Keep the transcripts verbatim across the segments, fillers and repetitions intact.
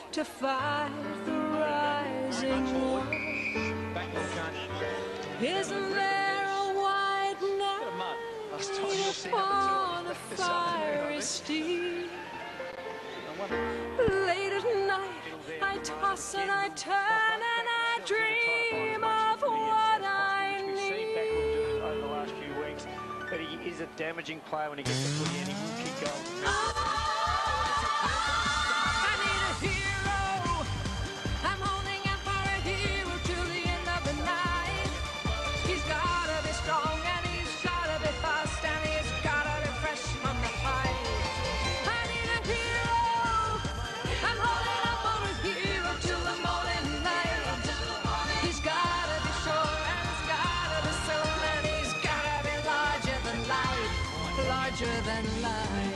to fight the rising war. Isn't there a white knight upon a fiery steed? Late at night I toss and I turn and I dream of what I need. Over the last few weeks, but he is a damaging player when he gets the footy and he will kick goals. I need a hero. I'm holding out for a hero till the end of the night. He's gotta be strong and he's gotta be fast and he's gotta be fresh from the fight. I need a hero. I'm holding out for a hero till the morning light. He's gotta be sure and he's gotta be soon and he's gotta be larger than life, larger than life.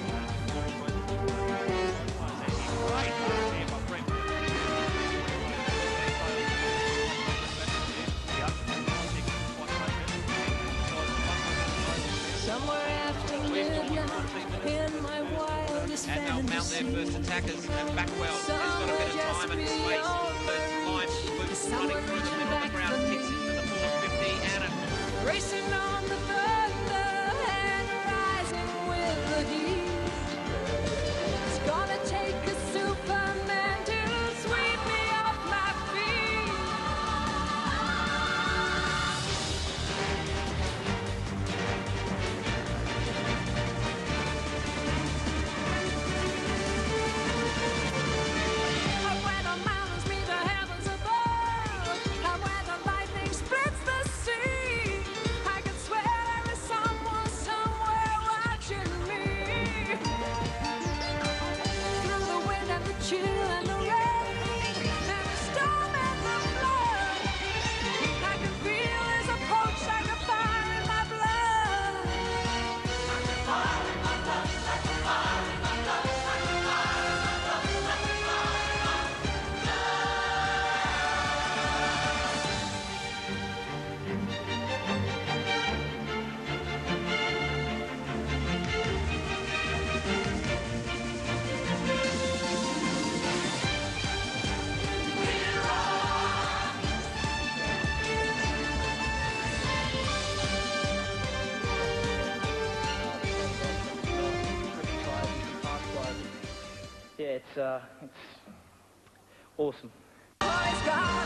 Somewhere after midnight, in my wildest And they'll mount their first attackers, and Backwell has got a bit of time and space. First line boots running through the middle of the ground, kicks into the full fifty, and a racing on the thunder and rising with the heat. It's gonna take a Superman to sweep me off my feet. Up where the mountains meet the heavens above, up where the lightning splits the sea, I can swear there is someone somewhere watching me. Through the wind and the chill and the rain and the storm and the flood, I can feel his approach like a fire in my blood. Like a fire in my blood, like a fire in my blood, like a fire in my blood, like a fire in my Yeah, it's, uh, it's awesome. boy's got